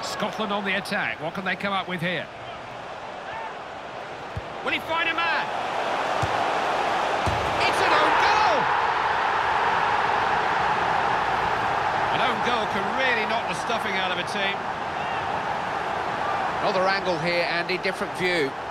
Scotland on the attack. What can they come up with here? Will he find a man? It's an own goal! An own goal can really knock the stuffing out of a team. Another angle here, Andy, different view.